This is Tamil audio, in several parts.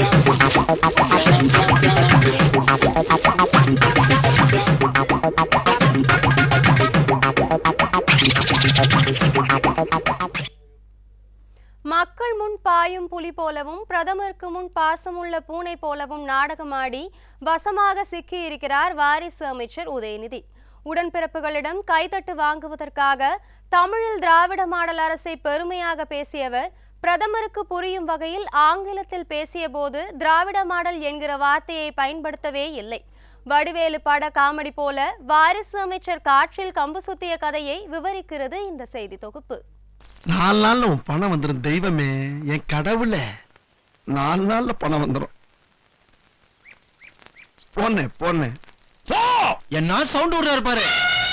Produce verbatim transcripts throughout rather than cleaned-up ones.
மக்கள் முன் பாயும் புலி போலவும் பிரதமருக்கு முன் பாசமுள்ள பூனை போலவும் நாடகமாடி வசமாக சிக்கியிருக்கிறார் வாரிசு அமைச்சர் உதயநிதி. உடன்பிறப்புகளிடம் கைதட்டு வாங்குவதற்காக தமிழில் திராவிட மாடல் அரசை பெருமையாக பேசியவர் பிரதமருக்கு புரியும் வகையில் ஆங்கிலத்தில் பேசிய போது திராவிட மாடல் என்கிற வார்த்தையை பயன்படுத்தவே இல்லை. வடிவேலு பட காமெடி போல வாரிசு அமைச்சர் காற்றில் கம்பு சுத்திய கதையை விவரிக்கிறது இந்த செய்தி தொகுப்பு. நாலு நாள்ல உன் பணம் வந்துடும் தெய்வமே, என் கடவுள. நாலு நாள்ல பணம் வந்துடும். போனே போனே என்ன சவுண்ட் விடுறாரு பாரு.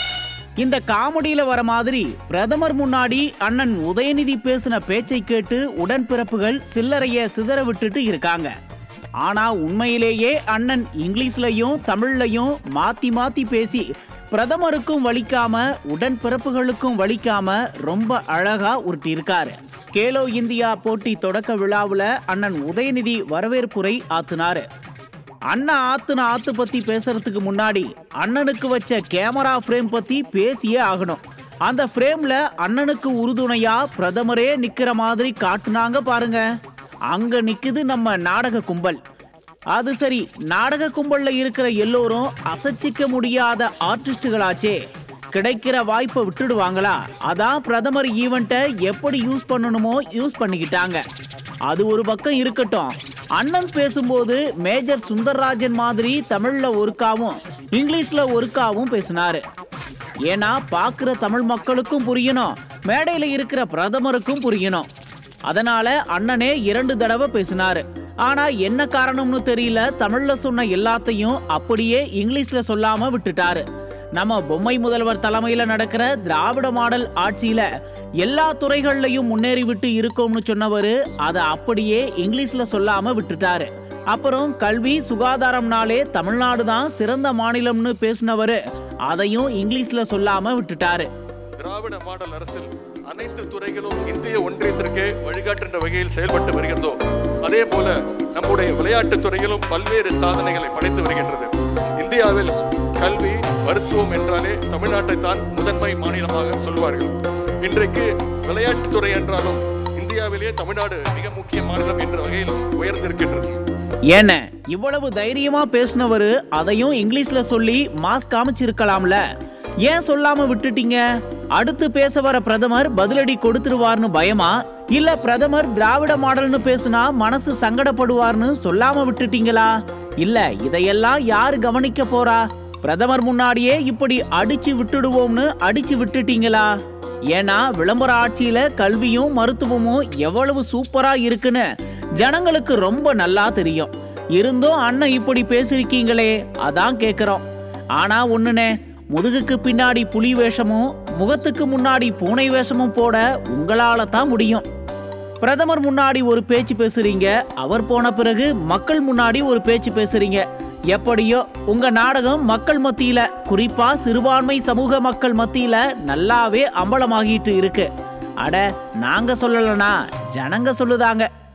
இந்த காமெடியில வர மாதிரி பிரதமர் முன்னாடி அண்ணன் உதயநிதி பேசின பேச்சை கேட்டு உடன்பிறப்புகள் சில்லறைய சிதற விட்டுட்டு இருக்காங்க. ஆனா உண்மையிலேயே அண்ணன் இங்கிலீஷ்லயும் தமிழ்லையும் மாத்தி மாத்தி பேசி பிரதமருக்கும் வலிக்காம உடன்பிறப்புகளுக்கும் வலிக்காம ரொம்ப அழகா உருட்டி இருக்காரு. கேலோ இந்தியா போட்டி தொடக்க விழாவுல அண்ணன் உதயநிதி வரவேற்புரை ஆத்துனாரு. அண்ணா ஆத்துன ஆத்து பத்தி பேசுறதுக்கு முன்னாடி அண்ணனுக்கு வச்ச கேமரா ஃப்ரேம் பத்தி பேசியே ஆகணும். அந்த ஃப்ரேம்ல அண்ணனுக்கு உறுதுணையா பிரதமரே நிக்கிற மாதிரி காட்டுனாங்க பாருங்க. அங்க நிக்குது நம்ம நாடக கும்பல். அது சரி, நாடக கும்பல்ல இருக்கிற எல்லோரும் அசைச்சிக்க முடியாத ஆர்டிஸ்டுகளாச்சே, கிடைக்கிற வாய்ப்பை விட்டுடுவாங்களா? அதான் பிரதமர் ஈவெண்ட்டை எப்படி யூஸ் பண்ணணுமோ யூஸ் பண்ணிக்கிட்டாங்க. அது ஒரு பக்கம் இருக்கட்டும், அண்ணன் பேசும்போது மேஜர் சுந்தர்ராஜன் மாதிரி தமிழ்ல ஒருக்காவும் இங்கிலீஷ்ல ஒருக்காவும் பேசினாரு. ஏன்னா பார்க்குற தமிழ் மக்களுக்கும் புரியணும், மேடையில் இருக்கிற பிரதமருக்கும் புரியணும். அதனால அண்ணனே இரண்டு தடவை பேசினாரு. ஆனா என்ன காரணம்னு தெரியல, தமிழ்ல சொன்ன எல்லாத்தையும் அப்படியே இங்கிலீஷ்ல சொல்லாம விட்டுட்டாரு. நம்ம பொம்மை முதல்வர் தலைமையில நடக்கிற திராவிட மாடல் ஆட்சியில எல்லா துறைகள்லையும் முன்னேறி விட்டு இருக்கோம்னு சொன்னவரு அதை அப்படியே இங்கிலீஷ்ல சொல்லாம விட்டுட்டாரு. அப்புறம் கல்வி சுகாதாரம்னாலே தமிழ்நாடு தான் சிறந்த மாநிலம்னு பேசினவரு அதையும் இங்கிலீஷ்ல சொல்லாம விட்டுட்டாரு. திராவிட மாடல் அரசில் அனைத்து துறைகளும் இந்திய ஒன்றியத்திற்கே வழிகாட்டுகின்ற வகையில் செயல்பட்டு வருகின்றோ அதே போல நம்முடைய விளையாட்டுத் துறையிலும் பல்வேறு சாதனைகளை படைத்து வருகின்றது. இந்தியாவில் கல்வி மருத்துவம் என்றாலே தமிழ்நாட்டை தான் முதன்மை மாநிலமாக சொல்வார்கள். இன்றைக்கு விளையாட்டுத்துறை என்றாலும் இந்தியாவிலேயே தமிழ்நாடு மிக முக்கிய மாநிலம் என்ற வகையில் உயர்ந்திருக்கின்றது. ஏன இவ்வளவு தைரியமா பேசினவரு அதையும் இங்கிலீஷ்ல சொல்லி மாஸ் காமிச்சிருக்கலாம்ல, ஏன் சொல்லாம விட்டுட்டீங்க? அடுத்து பேச வர பிரதமர் பதிலடி கொடுத்துருவார்னு பயமா? இல்ல பிரதமர் திராவிட மாடல்னு பேசுனா மனசு சங்கடப்படுவார்னு சொல்லாம விட்டுட்டீங்களா? இல்ல இதையெல்லாம் யாரு கவனிக்க போறா? பிரதமர் முன்னாடியே இப்படி அடிச்சு விட்டுடுவோம்னு அடிச்சு விட்டுட்டீங்களா? ஏன்னா விளம்பர ஆட்சியில கல்வியும் மருத்துவமும் எவ்வளவு சூப்பரா இருக்குன்னு ஜனங்களுக்கு ரொம்ப நல்லா தெரியும். இருந்தும் அண்ணன் இப்படி பேசிருக்கீங்களே, அதான் கேக்குறோம். ஆனா ஒண்ணுனே, முதுகுக்கு பின்னாடி புலி வேஷமும் முகத்துக்கு முன்னாடி பூனை வேஷமும் போட உங்களால தான் முடியும். பிரதமர் முன்னாடி ஒரு பேச்சு பேசுறீங்க, அவர் போன பிறகு மக்கள் முன்னாடி ஒரு பேச்சு பேசுறீங்க. எப்படியோ உங்க நாடகம் மக்கள் மத்தியில, குறிப்பா சிறுபான்மை சமூக மக்கள் மத்தியில நல்லாவே அம்பலமாகிட்டு இருக்கு. அட நாங்க சொல்லலனா ஜனங்க சொல்லுதாங்க.